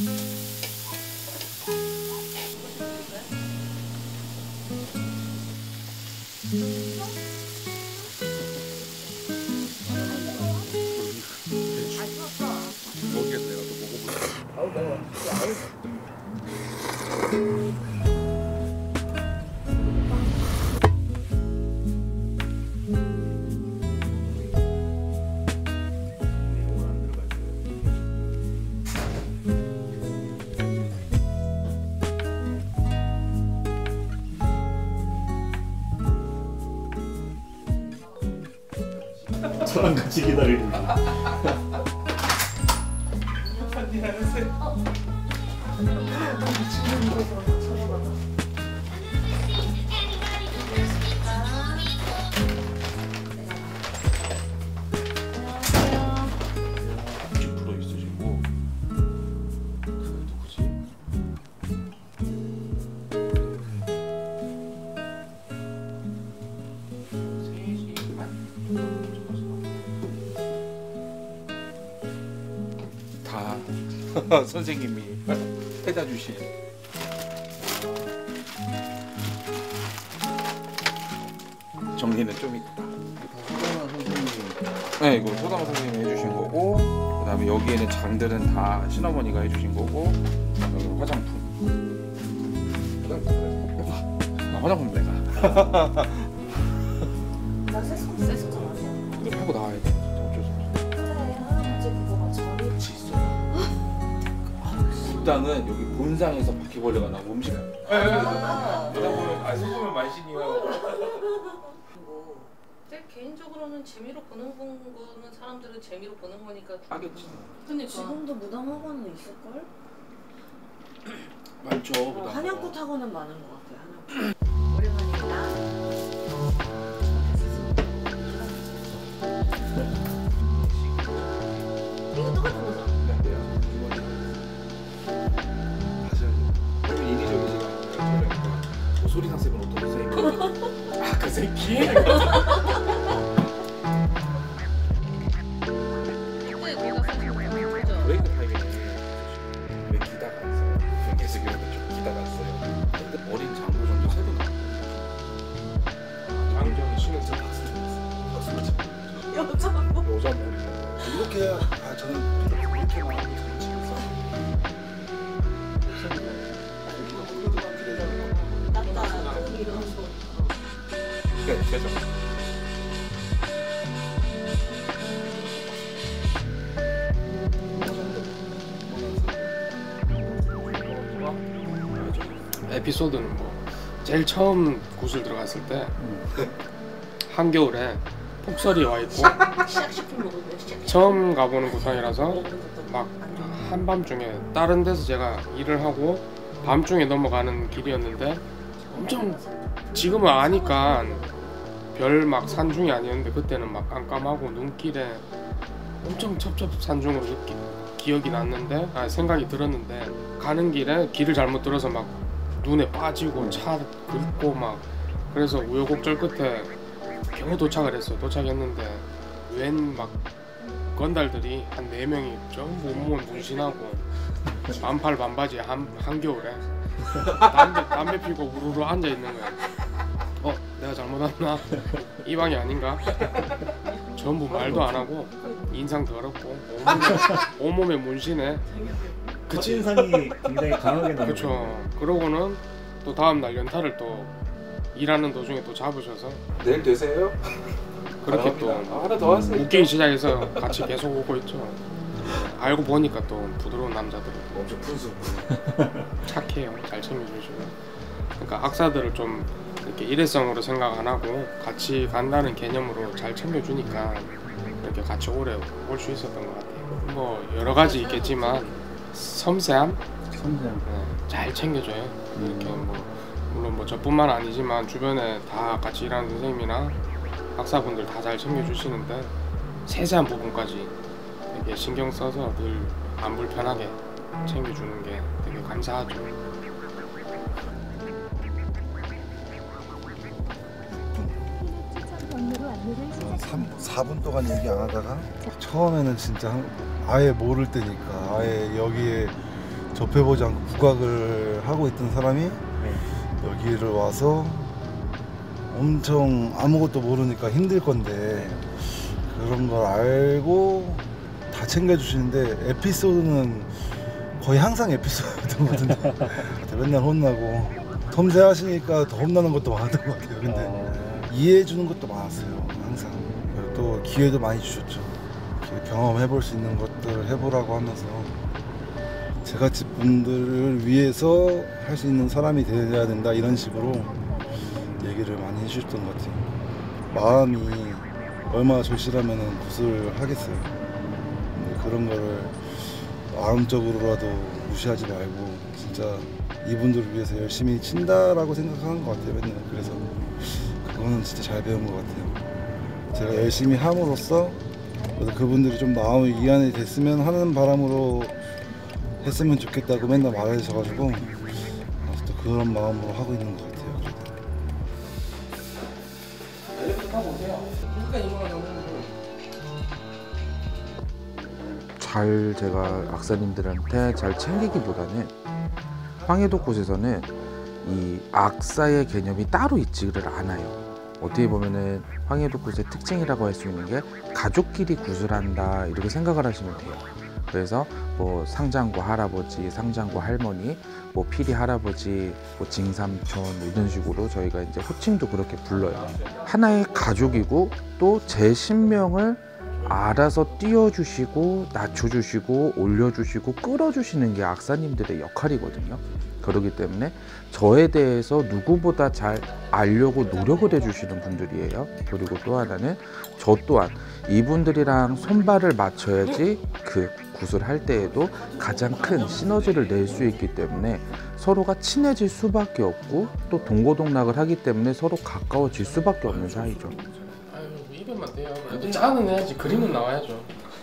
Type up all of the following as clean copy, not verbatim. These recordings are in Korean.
여기에서 내가 또 먹어볼게. 아우 매워. 저랑 같이 기다리는 거. 불어 있으시고 그 누구지? 다 선생님이 해다 주신 정리는 좀 있다. 소담아 선생님이. 네, 이거 소담 선생님이 해주신 거고, 그 다음에 여기에는 장들은 다 친어머니가 해주신 거고, 여기 화장품. 화장품 내가. 나 세수건 아니야? 이제 하고 나와야 돼. 어쩔 수 없어. 그래, 할아버지 그거가 저리 같이 있어요. 일단은 여기 본상에서 바퀴벌레가 나고 음식. 그러다 보면 손보면 만신이요. 내 개인적으로는 재미로 보는 거는 사람들은 재미로 보는 거니까 하겠지. 근데 지금도 무당학원은 있을걸? 많죠. 한약꽃 학원은 많은 것 같아. 한약꽃. 오랜만이다. 이거 똑같은 거죠? 다시 하죠. 인위적이지가 않아요. 소리상 쌤은 어떤 선생님? 아, 그 새끼? 그때 내가 사실 그죠? 브레이크 타임에 왜 기다가 있어요? 계속 이러고 좀 기다가 있어요. 근데 어린 장보 정도 세도 나와요. 장정이 신경 쓰는 박수 쳤어. 여자 여자 머리. 이렇게 저는 이렇게만 하고 저는 집에서 낫다 이런 거. 네, 되죠. 에피소드는 뭐 제일 처음 구슬 들어갔을 때 한겨울에 폭설이 와 있고 시작식품 먹으면 시작. 처음 가보는 구탕이라서 막 한밤중에 다른 데서 제가 일을 하고 밤중에 넘어가는 길이었는데 엄청 지금은 아니까 별 막 산중이 아니었는데 그때는 막 깜깜하고 눈길에 엄청 첩첩산중으로 기억이 났는데 생각이 들었는데 가는 길에 길을 잘못 들어서 막 눈에 빠지고 차 긁고 막 그래서 우여곡절 끝에 겨우 도착을 했어. 도착했는데 웬 막 건달들이 한 4명이 전부 온몸 문신하고 반팔 반바지에 한겨울에 담배 피고 우르르 앉아 있는 거야. 내가 잘못 왔나? 이 방이 아닌가? 전부 말도 안 하고 인상 더럽고 온몸에 문신에 그치? 첫인상이 굉장히 강하게 나요. 그렇죠. 그러고는 또 다음 날 연타를 또 일하는 도중에 또 잡으셔서 내일 되세요? 그렇게 또 하나 더 하세요. 웃기기 시작해서 같이 계속 오고 있죠. 알고 보니까 또 부드러운 남자들 엄청 푼수. 착해요. 잘 챙겨주시고. 그러니까 악사들을 좀 이렇게 일회성으로 생각 안 하고 같이 간다는 개념으로 잘 챙겨주니까 이렇게 같이 오래 올 수 있었던 것 같아요. 뭐 여러 가지 있겠지만 섬세함? 잘 챙겨줘요. 이렇게 뭐 물론 뭐 저뿐만 아니지만 주변에 다 같이 일하는 선생님이나 박사분들 다 잘 챙겨주시는데 세세한 부분까지 되게 신경 써서 늘 안 불편하게 챙겨주는 게 되게 감사하죠. 한 4분 동안 얘기 안 하다가 처음에는 진짜 아예 모를 때니까 아예 여기에 접해보지 않고 국악을 하고 있던 사람이 여기를 와서 엄청 아무것도 모르니까 힘들 건데 그런 걸 알고 다 챙겨주시는데 에피소드는 거의 항상 에피소드였던 것 같은데 맨날 혼나고 섬세하시니까 더 혼나는 것도 많았던 것 같아요. 근데 이해해주는 것도 많았어요. 항상. 그리고 또 기회도 많이 주셨죠. 이렇게 경험해볼 수 있는 것들 해보라고 하면서 제같이 분들을 위해서 할 수 있는 사람이 되어야 된다 이런 식으로 얘기를 많이 해주셨던 것 같아요. 마음이 얼마나 절실하면 굿을 하겠어요. 근데 그런 거를 마음적으로라도 무시하지 말고 진짜 이분들을 위해서 열심히 친다라고 생각하는 것 같아요. 맨날. 그래서 그거는 진짜 잘 배운 것 같아요. 제가 열심히 함으로써 그분들이 좀 마음이 이완이 됐으면 하는 바람으로 했으면 좋겠다고 맨날 말해주셔가지고 또 그런 마음으로 하고 있는 것 같아요. 엘리베이터 타고 오세요. 잘 제가 악사님들한테 잘 챙기기보다는 황해도 곳에서는 이 악사의 개념이 따로 있지를 않아요. 어떻게 보면은 황해도 곳의 특징이라고 할 수 있는 게 가족끼리 구슬한다 이렇게 생각을 하시면 돼요. 그래서 뭐 상장구 할아버지, 상장구 할머니, 뭐 피리 할아버지, 뭐 징삼촌 이런 식으로 저희가 이제 호칭도 그렇게 불러요. 하나의 가족이고 또 제 신명을 알아서 띄워주시고 낮춰주시고 올려주시고 끌어주시는 게 악사님들의 역할이거든요. 그렇기 때문에 저에 대해서 누구보다 잘 알려고 노력을 해주시는 분들이에요. 그리고 또 하나는 저 또한 이분들이랑 손발을 맞춰야지 그 구슬할 때에도 가장 큰 시너지를 낼 수 있기 때문에 서로가 친해질 수밖에 없고 또 동고동락을 하기 때문에 서로 가까워질 수밖에 없는 사이죠. 아유 입에만 돼요. 그래도 짜는 해야지. 그림은 나와야죠.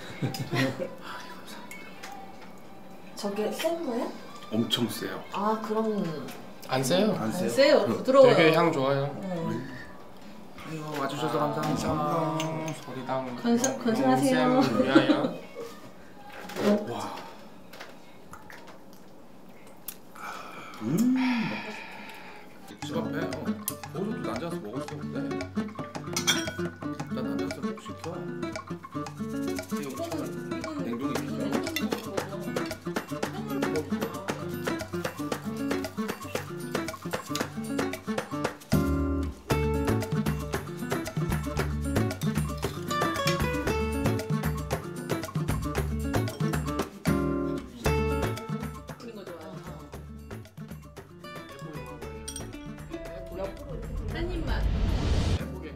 저게 센 거예요? 엄청 세요. 아 그럼 안 세요. 안 세요? 세요. 부드러워요. 되게 향 좋아요. 이거 와주셔서 감사합니다. 소리당 건승하세요. 쌤 위하여. 와. 집 앞에 거기서도 앉아서 먹을 수 없는데 난 앉아서 꼭 시켜. 이거 냉동이 있죠. 한 입만. 예쁘게.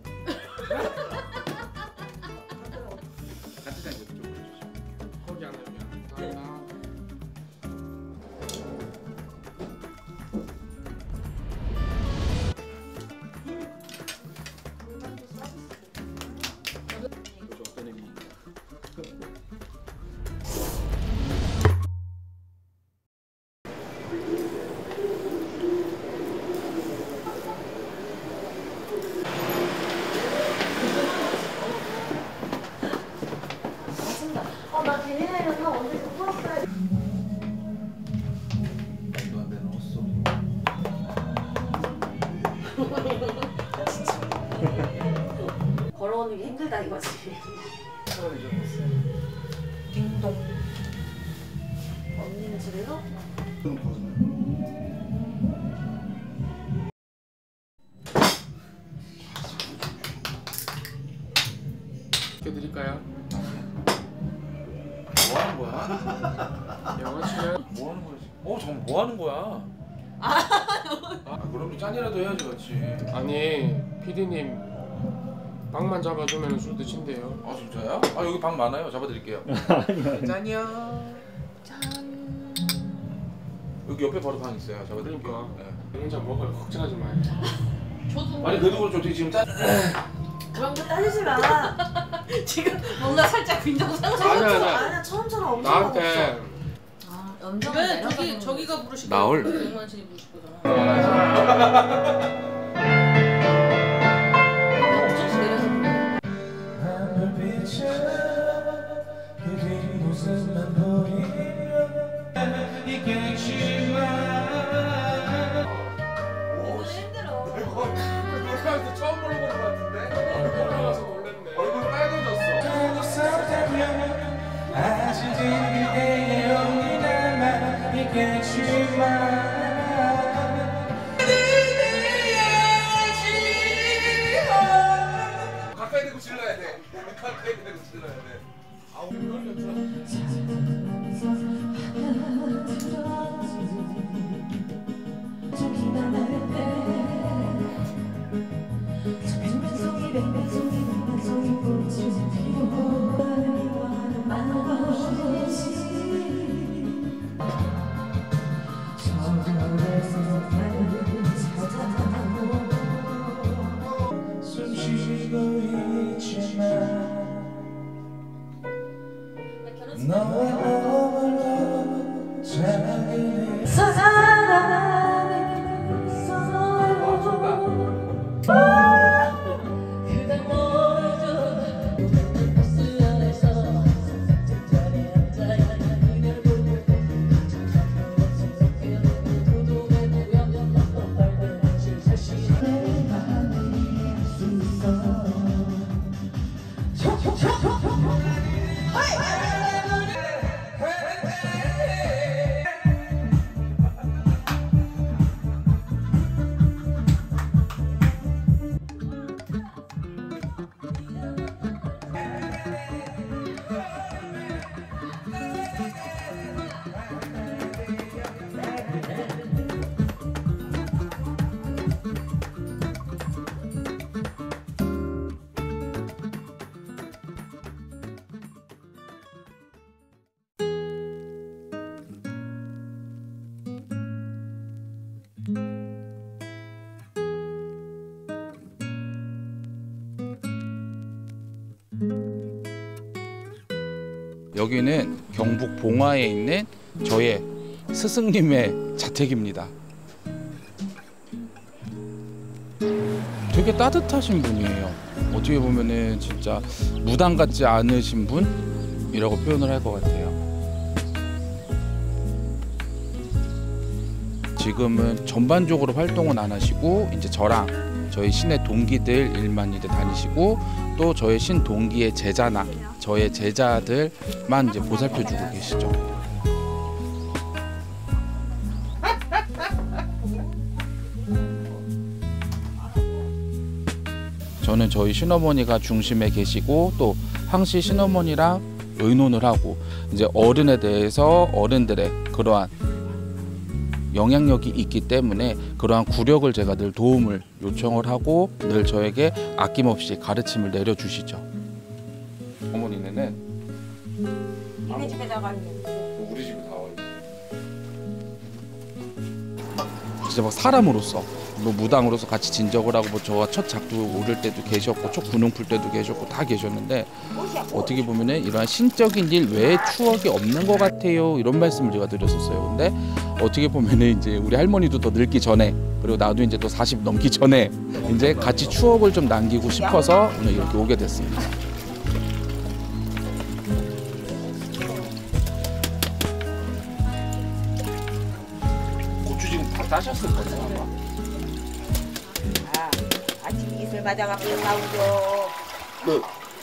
같이 다니죠. 그쪽으로 해주시면. 거기 안 해요. 그죠, 어떤 의미? 나 비닐에는 다 언제 풀었어요. 말도 안 되는 헛소리. 걸어오는 게 힘들다 이거지. 띵동. 언니는 집에서? 시켜드릴까요? 뭐 하는 거야? 영어 치면 뭐 하는 거야? 정말 뭐 하는 거야? 아, 그럼 짠이라도 해야지, 같이. 아니 PD님 빵만 잡아주면 술 드신대요. 아, 진짜야? 아, 여기 방 많아요. 잡아드릴게요. 짠이요. 짠. 여기 옆에 바로 방 있어요. 잡아드릴게요. 네. 혼자 먹어요. 걱정하지 마요. 저도 아니, 그래도 그렇죠. 어떻게 지금 짠? 그런 거 따지지 마. 지금 뭔가 살짝 빈정상하죠. 아니야. 아니야 처음처럼 엄청 나한테 아 연정 왜 내려가는 저기가 부르실 나올. 거야? 백만신이 부르실 거잖아. 엄청 내려서 부르. 하늘빛에 그린 모습만 보이면 놀라서 처음 보는 것 같은데? 얼굴 빨개졌어. 가까이 대고 질러야 돼. 가까이 대고 질러야 돼. 아우 여기는 경북 봉화에 있는 저의 스승님의 자택입니다. 되게 따뜻하신 분이에요. 어떻게 보면은 진짜 무당 같지 않으신 분이라고 표현을 할 것 같아요. 지금은 전반적으로 활동은 안 하시고 이제 저랑 저희 신의 동기들 일만 이제 다니시고 또 저의 신 동기의 제자나 저의 제자들만 이제 보살펴주고 계시죠. 저는 저희 신어머니가 중심에 계시고 또 항시 신어머니랑 의논을 하고 이제 어른에 대해서 어른들의 그러한 영향력이 있기 때문에 그러한 구력을 제가 늘 도움을 요청을 하고 늘 저에게 아낌없이 가르침을 내려주시죠. 어머니네는 니네 집에다 갔는데 우리 집에 다 와. 진짜 막 사람으로서 뭐 무당으로서 같이 진적을 하고 뭐 저와 첫 작두 오를 때도 계셨고 첫 군웅 풀 때도 계셨고 다 계셨는데 어떻게 보면은 이러한 신적인 일 외에 추억이 없는 것 같아요 이런 말씀을 제가 드렸었어요. 근데 어떻게 보면은 이제 우리 할머니도 더 늙기 전에 그리고 나도 이제 또 40 넘기 전에 이제 같이 추억을 좀 남기고 싶어서 오늘 이렇게 오게 됐습니다. 고추 지금 다 따셨을 거예요 아마. 아, 아침 이슬 맞아갖고 나오죠. 네.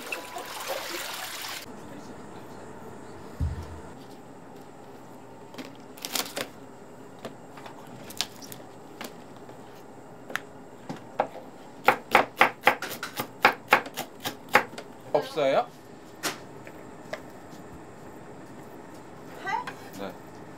없어요? 네.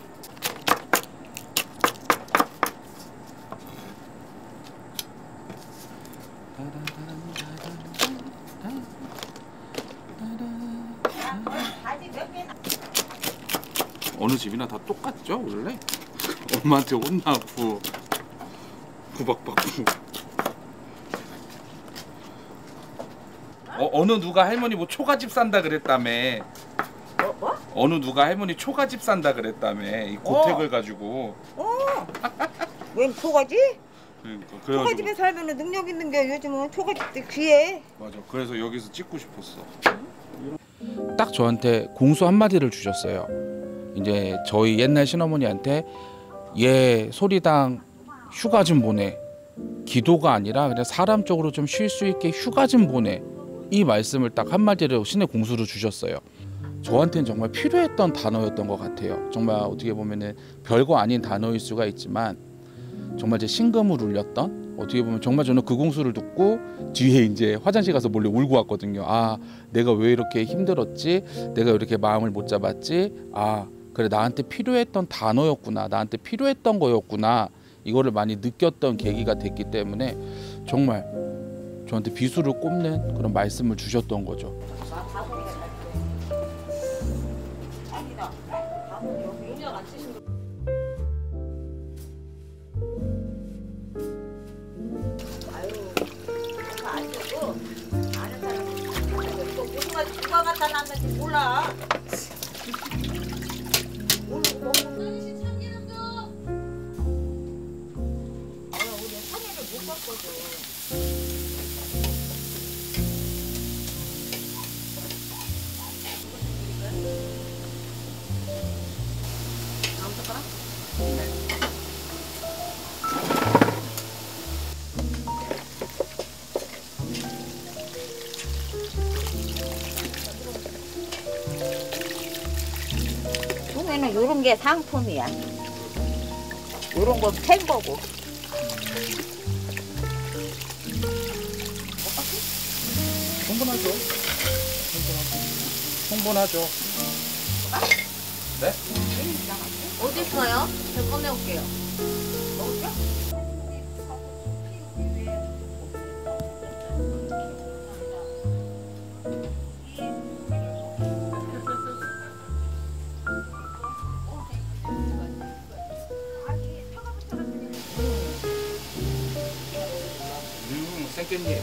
어느 집이나 다 똑같죠 원래? 엄마한테 혼나고 구박받고 어느 누가 할머니 뭐 초가집 산다 그랬다며. 뭐? 어느 누가 할머니 초가집 산다 그랬다며 이 고택을 가지고. 웬 초가지? 그러니까 초가집에 살면 능력 있는 게 요즘은 초가집들 귀해. 맞아. 그래서 여기서 찍고 싶었어. 딱 저한테 공수 한마디를 주셨어요. 이제 저희 옛날 신어머니한테 얘 소리당 휴가 좀 보내. 기도가 아니라 그냥 사람 쪽으로 좀 쉴 수 있게 휴가 좀 보내. 이 말씀을 딱 한마디로 신의 공수를 주셨어요. 저한테는 정말 필요했던 단어였던 것 같아요. 정말 어떻게 보면은 별거 아닌 단어일 수가 있지만 정말 제 심금을 울렸던, 어떻게 보면 정말 저는 그 공수를 듣고 뒤에 이제 화장실 가서 몰래 울고 왔거든요. 아, 내가 왜 이렇게 힘들었지? 내가 왜 이렇게 마음을 못 잡았지? 아, 그래, 나한테 필요했던 단어였구나. 나한테 필요했던 거였구나. 이거를 많이 느꼈던 계기가 됐기 때문에 정말 저한테 비수를 꼽는 그런 말씀을 주셨던 거죠. 누가 갖다 놨는지 몰라. 우리 상해를 못 바꿔줘. 동해는 이런 게 상품이야. 이런 건 팬거고. 충분하죠. 충분하죠. 네? 어디 있어요? 제가 꺼내올게요. 생깻잎.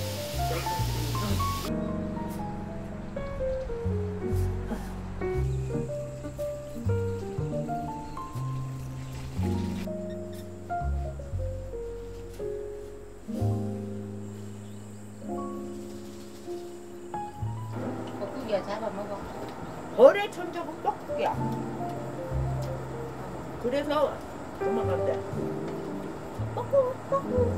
뻐꾸기야 잡아먹어. 거래 천적은 뻐꾸기야. 그래서 도망간대. 뻐꾸 뻐꾸.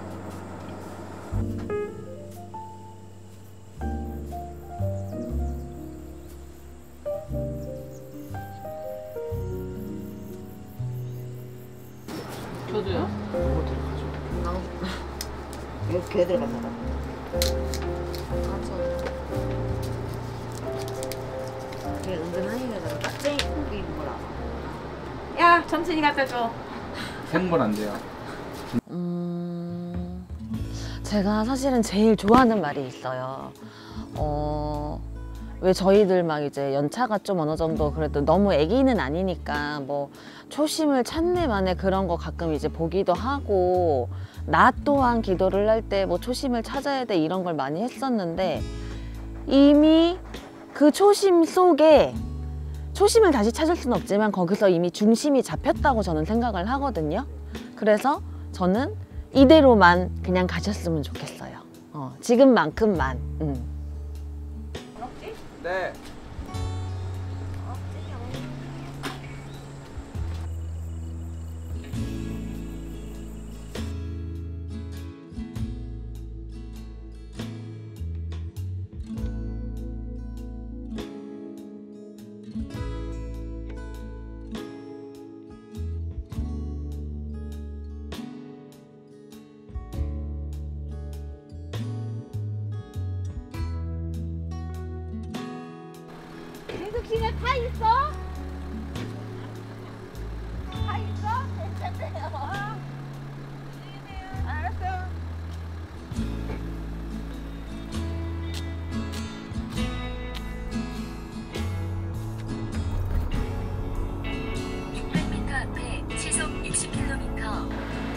저도요. 여기 개 들어갔어. 그게 은근하니까 깍쟁이 고기 있는 거라. 야, 점순이 갖다 줘. 생물 안 돼요. 제가 사실은 제일 좋아하는 말이 있어요. 왜 저희들 막 이제 연차가 좀 어느 정도 그래도 너무 애기는 아니니까 뭐 초심을 찾네 만에 그런 거 가끔 이제 보기도 하고, 나 또한 기도를 할 때 뭐 초심을 찾아야 돼 이런 걸 많이 했었는데, 이미 그 초심 속에 초심을 다시 찾을 수는 없지만 거기서 이미 중심이 잡혔다고 저는 생각을 하거든요. 그래서 저는 이대로만 그냥 가셨으면 좋겠어요. 지금만큼만. 네. 대숙씨네 다 있어? 다 있어? 괜찮대요. 알았어. 앞에 시속 60km.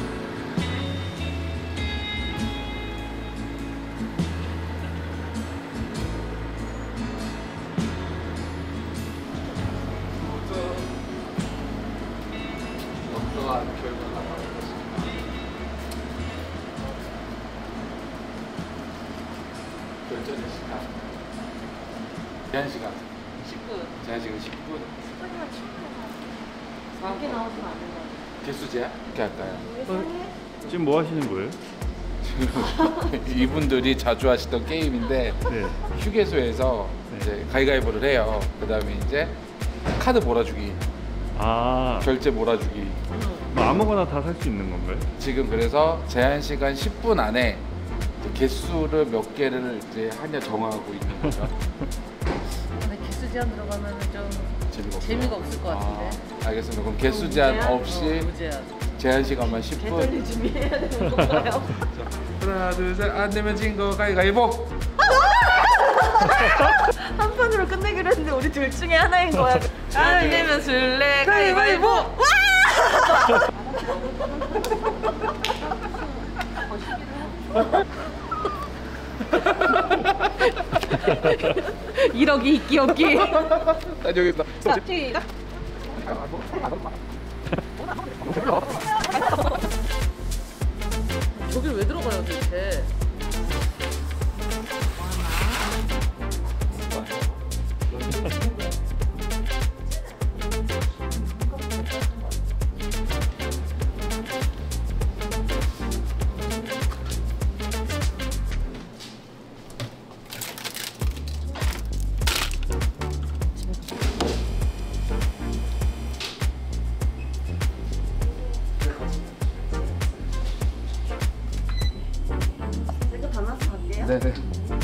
어떠한 결과가 나올 것인가. 결전의 시간. 귀한 시간. 10분. 제한시간 10분. 10분이면 충분해서. 밖에 나오시면 안 된다. 개수 제한? 이렇게 할까요? 지금 뭐 하시는 거예요? 이분들이 자주 하시던 게임인데 네. 휴게소에서 이제 가위가위보를 해요. 그 다음에 이제 카드 몰아주기, 아, 결제 몰아주기. 뭐 아무거나 다 살 수 있는 건가요? 지금 그래서 제한 시간 10분 안에 이제 개수를 몇 개를 이제 하냐 정하고 있는 거죠. 근데 개수 제한 들어가면 좀 재미가 없어요. 재미가 없을 것 같은데. 알겠습니다. 그럼 개수 제한 없이 무제한. 제한 시간만 10분. 개떨리 준비해야 되는 건가요? 하나 둘 셋, 안 되면 진 거 가위가위보. 한 판으로 끝내기로 했는데 우리 둘 중에 하나인 거야. 안 되면 술래 가위바위보. 이러기 있기 없기. 나 여기 있다. 시작. 저길 왜 들어가요 도대체? 네네.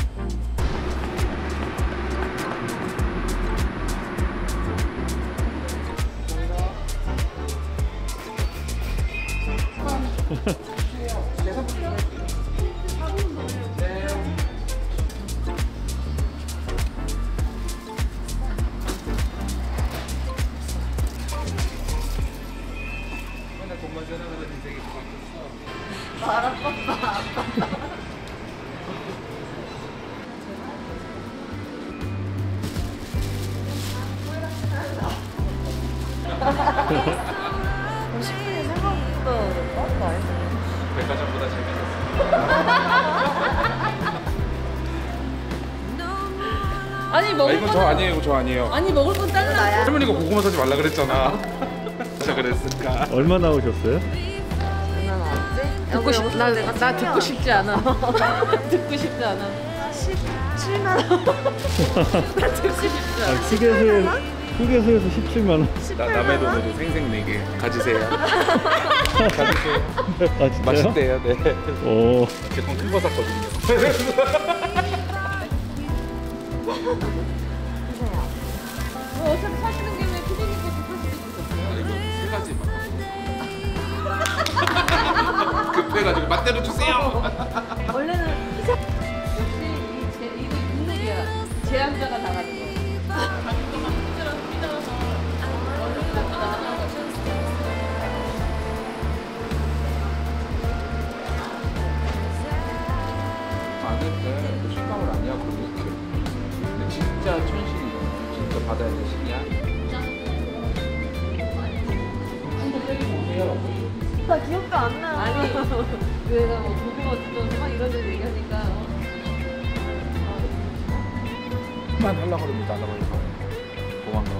맨날 돈만 전화하는 인생이 그럼 10분이 생각보다 빠른 거 아니야? 백화점보다 재밌었어. 아니 먹을 이건 저 아니에요, 이거 저 아니에요. 아니 먹을 건 잘라. 할머니가 고구마 사지 말라 그랬잖아. 진짜 그랬을까? 얼마 나오셨어요? 듣고 싶, 나 듣고 싶지 않아. 듣고 싶지 않아. 17만 원. 나 듣고 싶지 않아. 휴게소에서 17만 원. 나 남의 돈으로 생생 내게 가지세요. 가지세요. 아 진짜요? 맛있대요, 네. 오. 제돈 큰 거 샀거든요. 어차피 사시는 김에 피디님 것도 사실 수 있었어요. 이거 세 가지만. 급해가지고 맛대로 주세요. 원래는 역시 이거 국룰이야. 제한자가 나가는 거. 많은데 식감을 안 해갖고 이렇게. 근데 진짜 천신이야. 진짜 받아야 될 신이야. 한번 때리고 오세요. 나 기억도 안 나. 아니, 내가 뭐 고구마 뜯어서 막 이런 데 얘기하니까. 만 하려고 그럽니다. 안 하려고 도망가.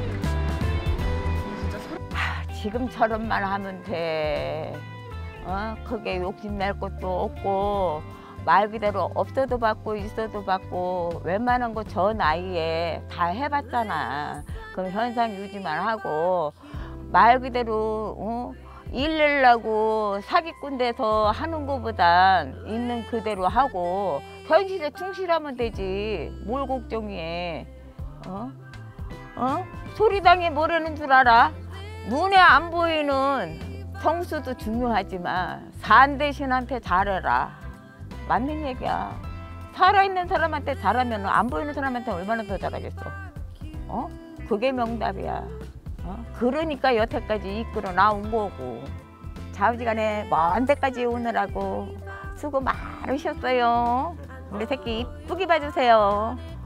지금처럼만 하면 돼. 그게 욕심낼 것도 없고 말 그대로 없어도 받고 있어도 받고 웬만한 거 저 나이에 다 해봤잖아. 그럼 현상 유지만 하고 말 그대로 일 내려고 사기꾼 돼서 하는 거보단 있는 그대로 하고 현실에 충실하면 되지. 뭘 걱정해. 소리당에 뭐라는 줄 알아? 눈에 안 보이는 성수도 중요하지만 산 대신한테 잘해라. 맞는 얘기야. 살아있는 사람한테 잘하면 안 보이는 사람한테 얼마나 더 잘하겠어. 그게 명답이야. 그러니까 여태까지 이끌어 나온 거고. 좌우지간에 먼 데까지 오느라고 수고 많으셨어요. 우리 새끼 이쁘게 봐주세요.